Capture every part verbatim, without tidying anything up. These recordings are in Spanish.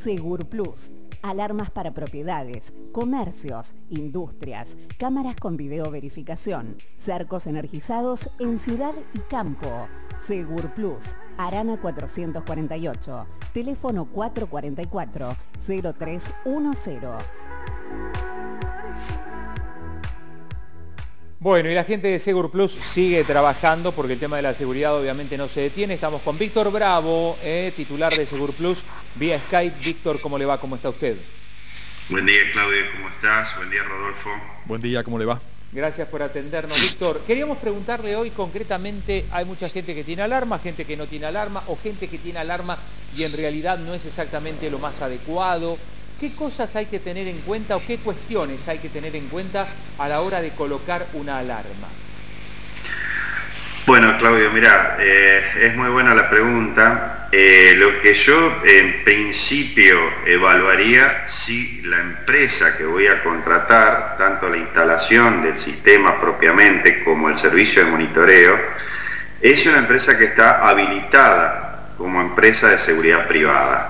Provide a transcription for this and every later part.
Segur Plus. Alarmas para propiedades, comercios, industrias, cámaras con video verificación, cercos energizados en ciudad y campo. Segur Plus, Arana cuatrocientos cuarenta y ocho, teléfono cuatrocientos cuarenta y cuatro, cero tres diez. Bueno, y la gente de Segur Plus sigue trabajando porque el tema de la seguridad obviamente no se detiene. Estamos con Víctor Bravo, eh, titular de Segur Plus, vía Skype. Víctor, ¿cómo le va? ¿Cómo está usted? Buen día, Claudio, ¿cómo estás? Buen día, Rodolfo. Buen día, ¿cómo le va? Gracias por atendernos, Víctor. Queríamos preguntarle hoy concretamente, hay mucha gente que tiene alarma, gente que no tiene alarma, o gente que tiene alarma y en realidad no es exactamente lo más adecuado. ¿Qué cosas hay que tener en cuenta o qué cuestiones hay que tener en cuenta a la hora de colocar una alarma? Bueno, Claudio, mira, eh, es muy buena la pregunta. Eh, lo que yo en principio evaluaría si la empresa que voy a contratar, tanto la instalación del sistema propiamente como el servicio de monitoreo, es una empresa que está habilitada como empresa de seguridad privada.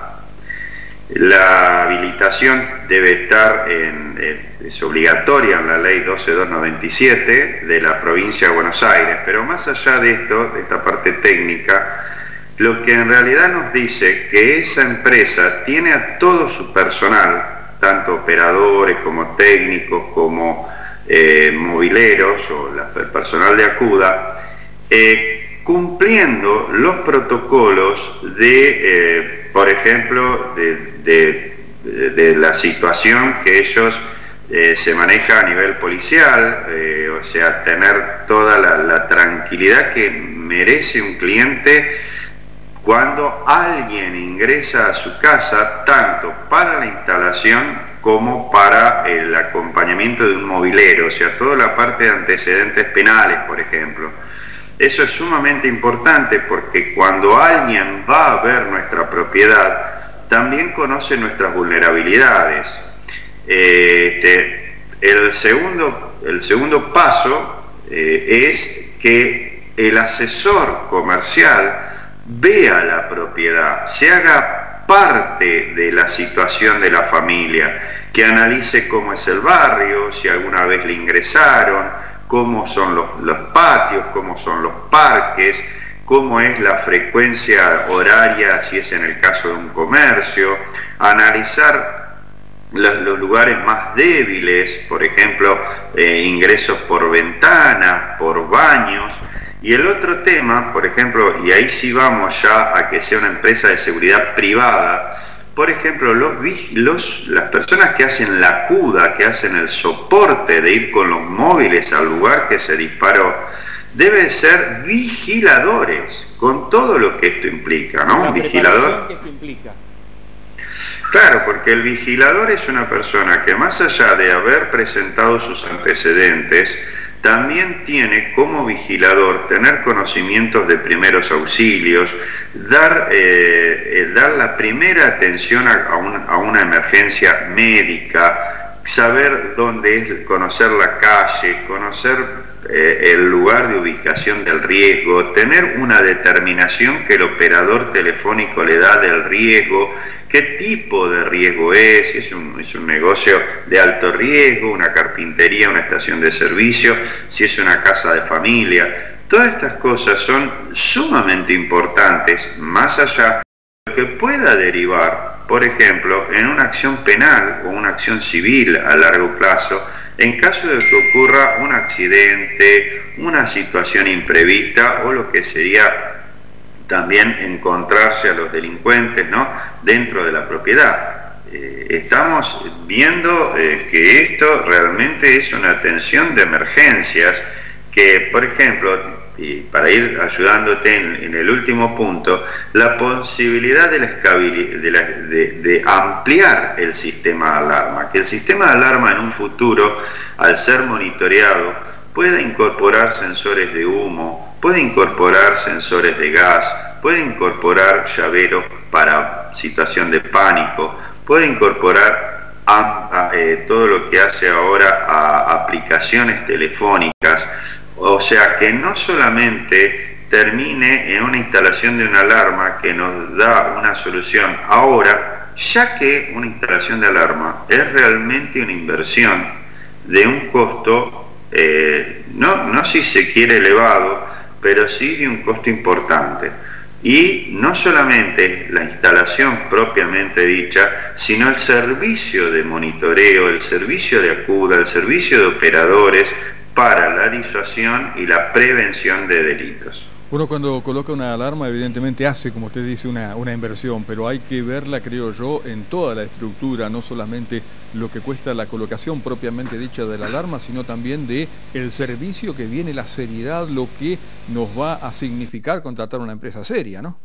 La habilitación debe estar, en, es obligatoria en la ley doce mil doscientos noventa y siete de la provincia de Buenos Aires, pero más allá de esto, de esta parte técnica, lo que en realidad nos dice que esa empresa tiene a todo su personal, tanto operadores como técnicos, como eh, mobileros o la, el personal de Acuda, eh, cumpliendo los protocolos de, eh, por ejemplo, de, de, de la situación que ellos eh, se maneja a nivel policial, eh, o sea, tener toda la, la tranquilidad que merece un cliente cuando alguien ingresa a su casa, tanto para la instalación como para el acompañamiento de un mobilero, o sea, toda la parte de antecedentes penales, por ejemplo. Eso es sumamente importante porque cuando alguien va a ver nuestra propiedad, también conoce nuestras vulnerabilidades. Eh, este, el, segundo, el segundo paso eh, es que el asesor comercial vea la propiedad, se haga parte de la situación de la familia, que analice cómo es el barrio, si alguna vez le ingresaron, cómo son los, los patios, cómo son los parques, cómo es la frecuencia horaria si es en el caso de un comercio, analizar los, los lugares más débiles, por ejemplo, eh, ingresos por ventanas, por baños. Y el otro tema, por ejemplo, y ahí sí vamos ya a que sea una empresa de seguridad privada, por ejemplo, los, los, las personas que hacen la CUDA, que hacen el soporte de ir con los móviles al lugar que se disparó, deben ser vigiladores, con todo lo que esto implica, ¿no? La Vigilador. que esto implica. Claro, porque el vigilador es una persona que más allá de haber presentado sus antecedentes, también tiene como vigilador tener conocimientos de primeros auxilios, dar, eh, dar la primera atención a, a, un, a una emergencia médica, saber dónde es, conocer la calle, conocer eh, el lugar de ubicación del riesgo, tener una determinación que el operador telefónico le da del riesgo, qué tipo de riesgo es, si es un, es un negocio de alto riesgo, una carpintería, una estación de servicio, si es una casa de familia. Todas estas cosas son sumamente importantes, más allá de lo que pueda derivar, por ejemplo, en una acción penal o una acción civil a largo plazo, en caso de que ocurra un accidente, una situación imprevista o lo que sería también encontrarse a los delincuentes, ¿no?, dentro de la propiedad. Eh, estamos viendo eh, que esto realmente es una atención de emergencias que, por ejemplo, y para ir ayudándote en, en el último punto, la posibilidad de, la de, la, de, de ampliar el sistema de alarma, que el sistema de alarma en un futuro, al ser monitoreado, pueda incorporar sensores de humo, puede incorporar sensores de gas, puede incorporar llaveros para situación de pánico, puede incorporar a, a, eh, todo lo que hace ahora a aplicaciones telefónicas, o sea que no solamente termine en una instalación de una alarma que nos da una solución ahora, ya que una instalación de alarma es realmente una inversión de un costo, eh, no, no si se quiere elevado, pero sí de un costo importante. Y no solamente la instalación propiamente dicha, sino el servicio de monitoreo, el servicio de acuda, el servicio de operadores para la disuasión y la prevención de delitos. Uno cuando coloca una alarma evidentemente hace, como usted dice, una, una inversión, pero hay que verla, creo yo, en toda la estructura, no solamente lo que cuesta la colocación propiamente dicha de la alarma, sino también de el servicio que viene, la seriedad, lo que nos va a significar contratar una empresa seria, ¿no?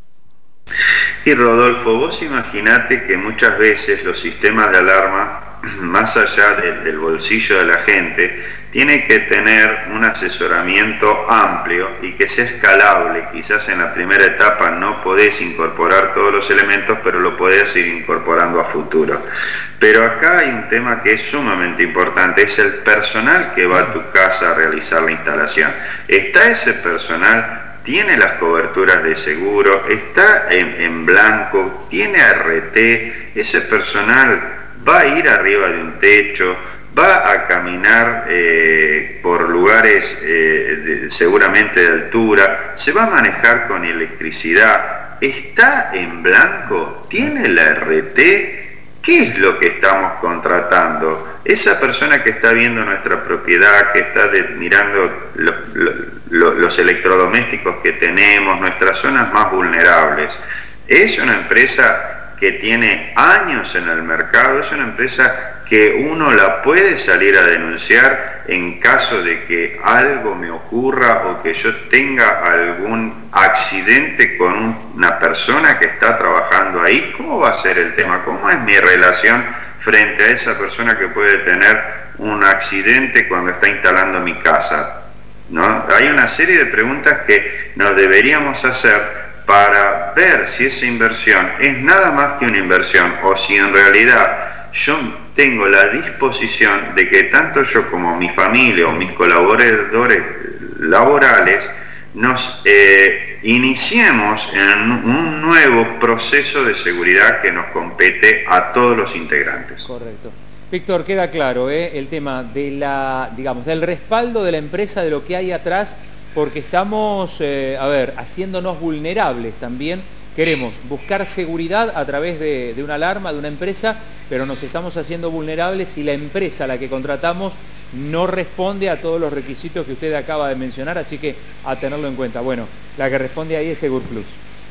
Y Rodolfo, vos imaginate que muchas veces los sistemas de alarma, más allá de, del bolsillo de la gente, tiene que tener un asesoramiento amplio y que sea escalable. Quizás en la primera etapa no podés incorporar todos los elementos, pero lo podés ir incorporando a futuro. Pero acá hay un tema que es sumamente importante, es el personal que va a tu casa a realizar la instalación. ¿Está ese personal? ¿Tiene las coberturas de seguro? ¿Está en, en blanco? ¿Tiene R T? ¿Ese personal va a ir arriba de un techo? ¿Va a caminar eh, por lugares eh, de, seguramente de altura? ¿Se va a manejar con electricidad? ¿Está en blanco? ¿Tiene la R T? ¿Qué es lo que estamos contratando? Esa persona que está viendo nuestra propiedad, que está de, mirando lo, lo, lo, los electrodomésticos que tenemos, nuestras zonas más vulnerables, es una empresa que tiene años en el mercado, es una empresa que uno la puede salir a denunciar en caso de que algo me ocurra o que yo tenga algún accidente con una persona que está trabajando ahí. ¿Cómo va a ser el tema? ¿Cómo es mi relación frente a esa persona que puede tener un accidente cuando está instalando mi casa? ¿No? Hay una serie de preguntas que nos deberíamos hacer para ver si esa inversión es nada más que una inversión o si en realidad yo tengo la disposición de que tanto yo como mi familia o mis colaboradores laborales nos eh, iniciemos en un nuevo proceso de seguridad que nos compete a todos los integrantes. Correcto. Víctor, queda claro ¿eh? el tema de la, digamos, del respaldo de la empresa, de lo que hay atrás, porque estamos, eh, a ver, haciéndonos vulnerables también. Queremos buscar seguridad a través de, de una alarma, de una empresa, pero nos estamos haciendo vulnerables si la empresa a la que contratamos no responde a todos los requisitos que usted acaba de mencionar, así que a tenerlo en cuenta. Bueno, la que responde ahí es SegurPlus.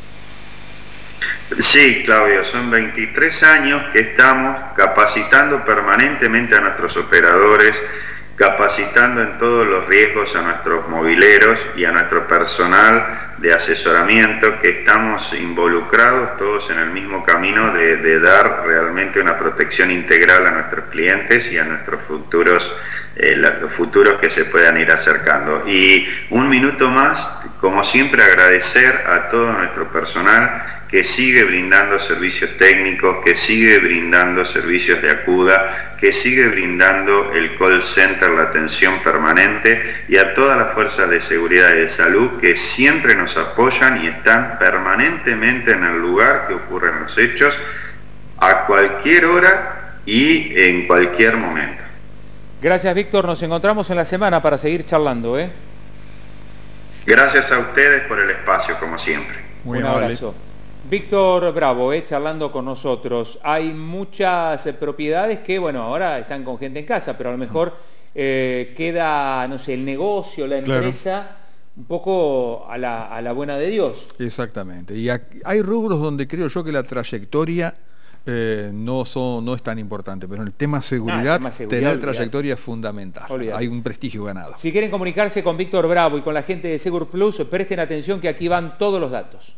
Sí, Claudio, son veintitrés años que estamos capacitando permanentemente a nuestros operadores, capacitando en todos los riesgos a nuestros mobileros y a nuestro personal de asesoramiento, que estamos involucrados todos en el mismo camino de, de dar realmente una protección integral a nuestros clientes y a nuestros futuros, eh, los futuros que se puedan ir acercando. Y un minuto más, como siempre, agradecer a todo nuestro personal que sigue brindando servicios técnicos, que sigue brindando servicios de acuda, que sigue brindando el call center, la atención permanente, y a todas las fuerzas de seguridad y de salud que siempre nos apoyan y están permanentemente en el lugar que ocurren los hechos, a cualquier hora y en cualquier momento. Gracias, Víctor. Nos encontramos en la semana para seguir charlando, ¿eh? Gracias a ustedes por el espacio, como siempre. Muy Un abrazo. Víctor Bravo, eh, charlando con nosotros. Hay muchas eh, propiedades que, bueno, ahora están con gente en casa, pero a lo mejor eh, queda, no sé, el negocio, la empresa, claro, un poco a la, a la buena de Dios. Exactamente. Y aquí, hay rubros donde creo yo que la trayectoria eh, no, son, no es tan importante, pero en el tema seguridad, ah, el tema seguridad tener olvidar. trayectoria es fundamental. Olvidar. Hay un prestigio ganado. Si quieren comunicarse con Víctor Bravo y con la gente de SegurPlus, presten atención que aquí van todos los datos.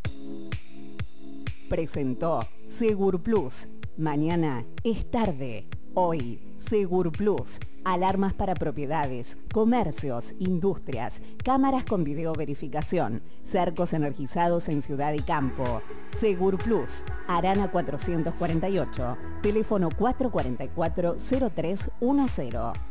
Presentó SegurPlus. Mañana es tarde. Hoy, SegurPlus. Alarmas para propiedades, comercios, industrias, cámaras con video verificación, cercos energizados en ciudad y campo. SegurPlus. Arana cuatrocientos cuarenta y ocho. Teléfono cuatro cuatro cuatro, cero tres uno cero.